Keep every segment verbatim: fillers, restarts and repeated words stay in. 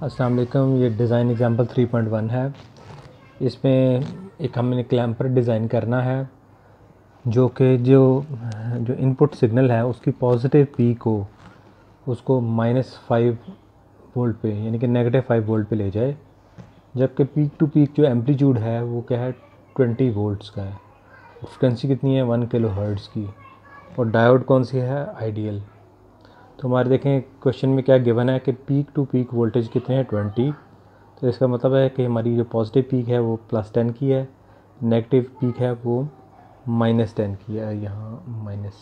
अस्सलाम वालेकुम। ये design example three point one है। इसमें एक हमने क्लैम्पर डिज़ाइन करना है जो कि जो जो इनपुट सिग्नल है उसकी पॉजिटिव पीक को उसको माइनस फाइव वोल्ट पे यानी कि नेगेटिव फाइव वोल्ट पे ले जाए, जबकि पीक टू पीक जो एम्पलीट्यूड है वो क्या है ट्वेंटी वोल्ट्स का है। फ्रिक्वेंसी कितनी है वन किलो हर्ट्ज़ की, और डायोड कौन सी है आइडियल। तो हमारे देखें क्वेश्चन में क्या गिवन है कि पीक टू पीक वोल्टेज कितने हैं ट्वेंटी। तो इसका मतलब है कि हमारी जो पॉजिटिव पीक है वो प्लस टेन की है, नेगेटिव पीक है वो माइनस टेन की है। यहाँ माइनस,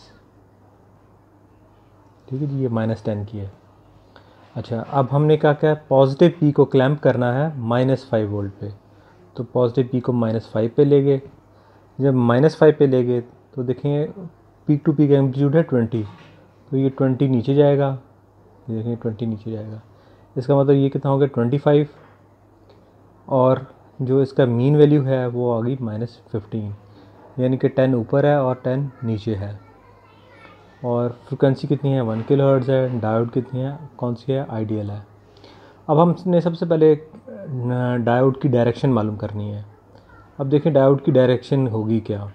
ठीक है जी, ये माइनस टेन की है। अच्छा, अब हमने क्या क्या पॉजिटिव पीक को क्लैम्प करना है माइनस फाइव वोल्ट पे। तो पॉजिटिव पीक को माइनस फाइव पे ले गए। जब माइनस फाइव पे ले गए तो देखेंगे पीक टू पीक एम्पलीट्यूड है ट्वेंटी, तो ये ट्वेंटी नीचे जाएगा। देखें ट्वेंटी नीचे जाएगा, इसका मतलब ये कितना हो गया ट्वेंटी फाइव, और जो इसका मीन वैल्यू है वो आ गई माइनस फिफ्टीन, यानी कि टेन ऊपर है और टेन नीचे है। और फ्रिक्वेंसी कितनी है वन किलो हर्ट्ज़ है। डायोड कितनी है, कौन सी है आइडियल है। अब हमने सबसे पहले डायोड की डायरेक्शन मालूम करनी है। अब देखें डायोड की डायरेक्शन होगी क्या।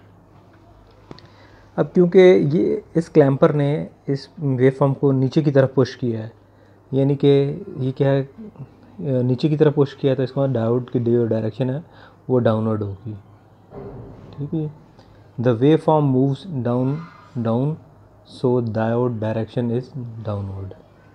अब क्योंकि ये इस क्लैम्पर ने इस वेवफॉर्म को नीचे की तरफ पुश किया है, यानी कि ये क्या है नीचे की तरफ पुश किया है, तो इसका डायोड की जो डायरेक्शन है वो डाउनवर्ड होगी। ठीक है, the waveform moves down down so diode direction is downward.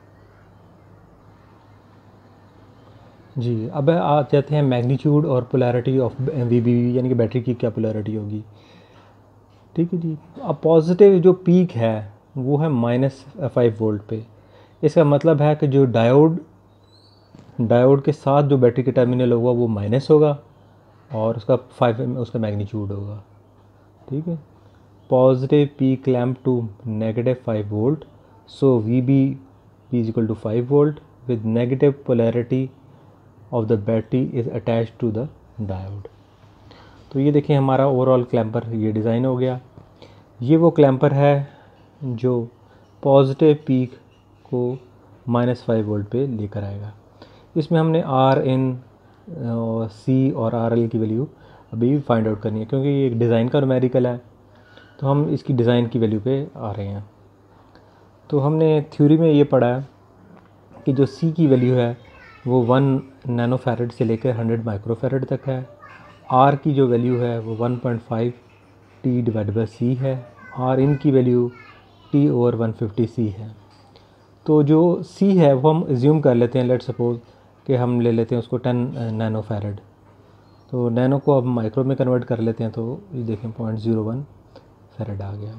जी, अब आ जाते हैं मैग्नीट्यूड और polarity of V B V, यानी कि बैटरी की क्या पोलैरिटी होगी। ठीक है जी, अब पॉजिटिव जो पीक है वो है माइनस फाइव वोल्ट पे। इसका मतलब है कि जो डायोड डायोड के साथ जो बैटरी के टर्मिनल होगा वो माइनस होगा और उसका फाइव उसका मैग्नीट्यूड होगा। ठीक है, positive peak clamp to negative five volt, so V B is equal to five volt with negative polarity of the battery is attach to the diode. तो ये देखिए हमारा ओवरऑल क्लैम्पर ये डिज़ाइन हो गया। ये वो क्लैम्पर है जो पॉजिटिव पीक को माइनस फाइव वोल्ट पे लेकर आएगा। इसमें हमने आर इन और सी और आर एल की वैल्यू अभी फाइंड आउट करनी है, क्योंकि ये एक डिज़ाइन का न्यूमेरिकल है तो हम इसकी डिज़ाइन की वैल्यू पे आ रहे हैं। तो हमने थ्योरी में ये पढ़ा है कि जो सी की वैल्यू है वो वन नैनो फैरेड से लेकर हंड्रेड माइक्रो फैरेड तक है। आर की जो वैल्यू है वो one point five T divide by C है। आर इन की value T over one fifty C है। तो जो सी है वो हम एज्यूम कर लेते हैं, लेट सपोज कि हम ले लेते हैं उसको टेन नैनो फैरेड। तो नैनो को अब माइक्रो में कन्वर्ट कर लेते हैं, तो ये देखें पॉइंट ज़ीरो वन फैरेड आ गया।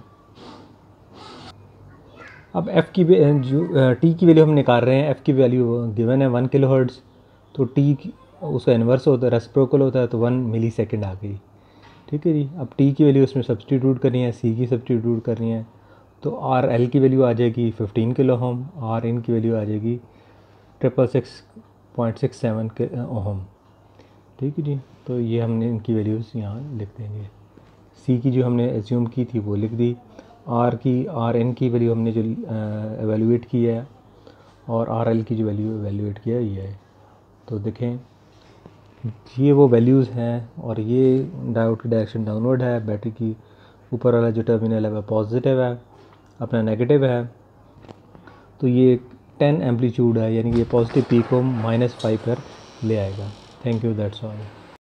अब एफ़ की जो टी की वैल्यू हम निकाल रहे हैं, एफ़ की वैल्यू गिवन है वन किलो हर्ट्ज़, तो टी उसका इन्वर्स होता है, रेसिप्रोकल होता है, तो वन मिली सेकेंड आ गई। ठीक है जी, अब टी की वैल्यू इसमें सब्सटीट्यूट करनी है, सी की सब्सटीट्यूट करनी है, तो आर एल की वैल्यू आ जाएगी fifteen kilo ohm, R in की वैल्यू आ जाएगी triple six point six seven K ohm. ठीक है जी, तो ये हमने इनकी वैल्यूज़ यहाँ लिख देंगे। सी की जो हमने एज्यूम की थी वो लिख दी, आर की आर एन की वैल्यू हमने जो एवेल्यूएट की है, और आर एल की जो वैल्यू एवेल्यूएट किया है ये है। तो देखें ये वो वैल्यूज़ हैं, और ये डायोड की डायरेक्शन डाउनवर्ड है, बैटरी की ऊपर वाला जो टर्मिनल है वह पॉजिटिव है, अपना नेगेटिव है। तो ये टेन एम्पलीट्यूड है, यानी कि ये पॉजिटिव पीक को माइनस फाइव पर ले आएगा। Thank you, that's all.